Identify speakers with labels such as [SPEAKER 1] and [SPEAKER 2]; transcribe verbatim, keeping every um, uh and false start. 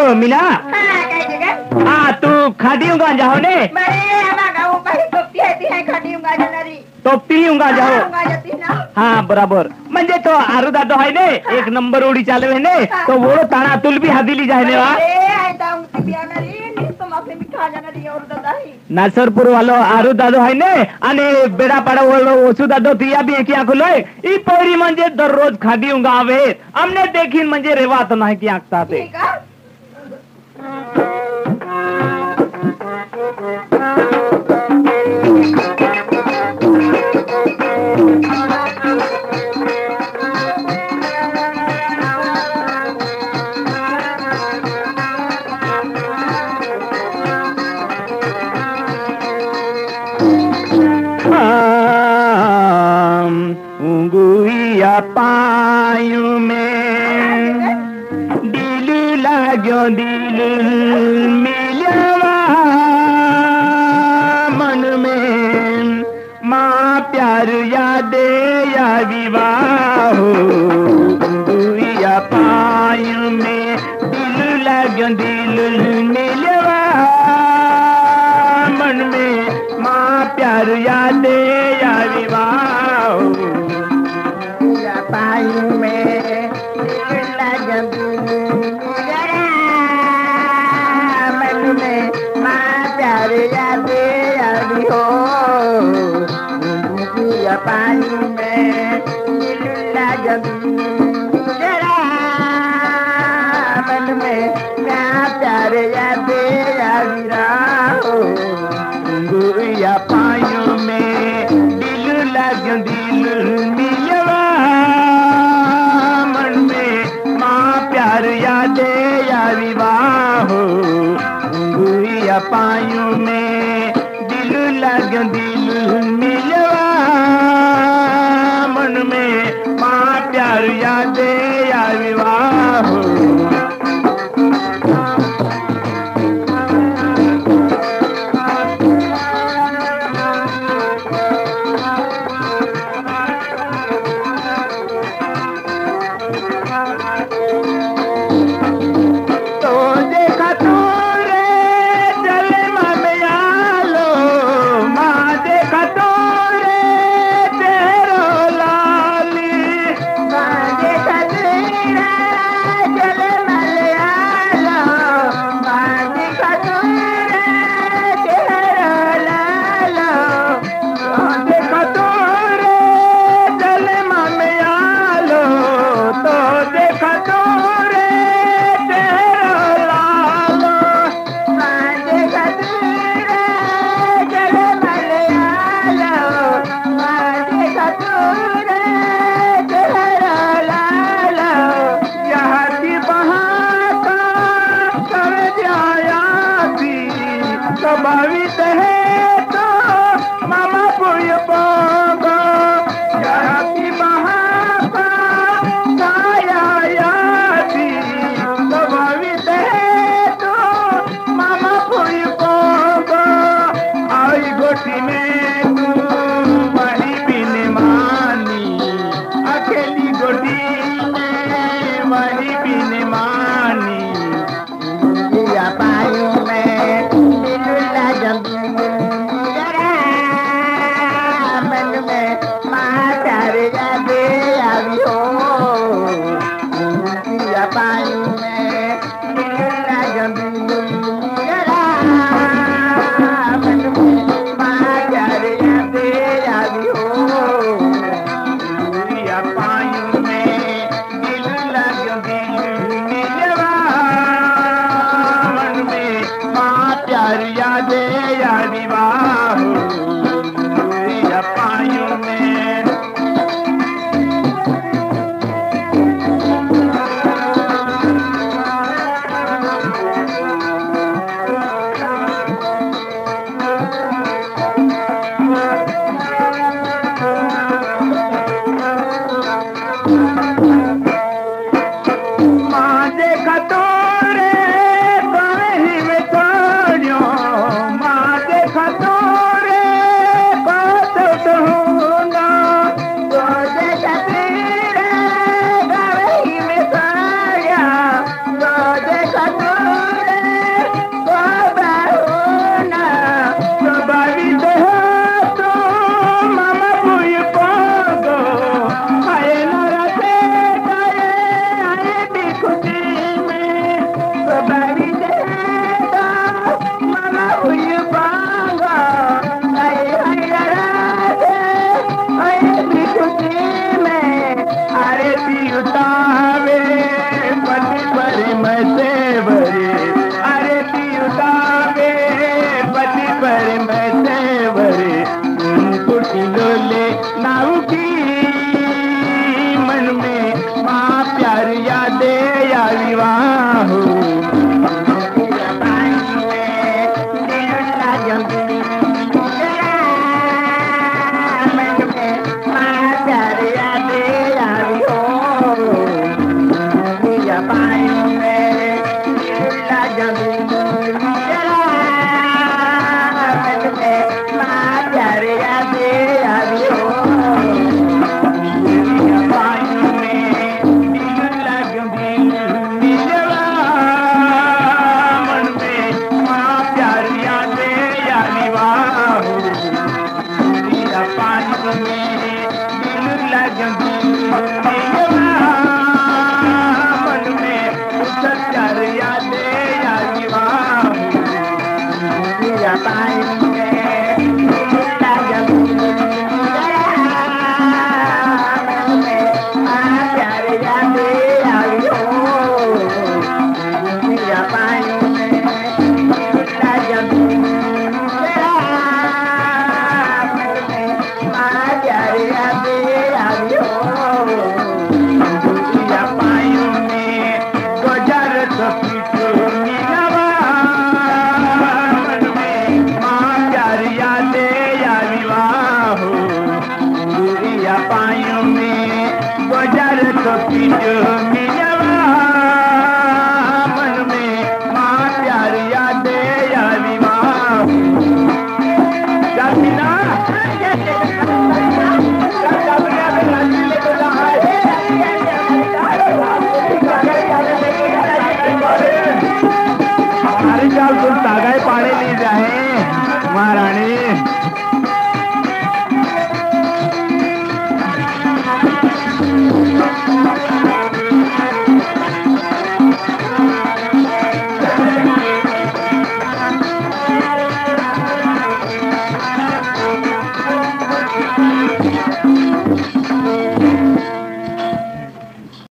[SPEAKER 1] मिला हाँ तू खादी उंगा जाओ ने टोपी उंगा जाओ हाँ बराबर म्हणजे तो आरु दादो है ने एक नंबर उड़ी चाले है ने तो वो ताना तुल भी हादिली जाए ने वा नासरपुर वालो आरु दादो है ने आणि बेडा पाडा वालो ओसू दादो तिया भी एक आंख लोय ई पोरी म्हणजे दररोज खादी उंगा आवे हमने देखीन म्हणजे रेवात नाही की आंखता ते उंगुइया पायु में दिल लाग्यो दिल मिलवा मन में माँ प्यार यादे या विवाह उंगुइया पायु में दिल लाग्यो दिल मिलवा मन में माँ प्यार यादे या विवाह पायु में मन में माँ प्यार यादे यादी हो पायु में मन में माँ प्यार यादे यादी हो गुड़िया पायु में दिल लग दिल मिलवा मन में माँ प्यार यादे या विवाह गुड़िया पायु में दिल लग दिल मिलवा मन में माँ प्यार यादे या विवाह भावित है तो मामा पुय पोगो याती महापा छाया याती तो भावित है तो मामा पुय पोगो आई गोटी में तू वही बिन मानी अकेली गोटी में वही बिन मानी या पायु में मन में माँ प्यार यादे आवी हो पायु में मन में माँ प्यार यादे आवी हो पायु में दिल लग दिल मिलवा मन में माँ प्यार यादे यादी वाह पायु में माँ देखा तो रे ही में छोड़ियो माँ देखा करिया दे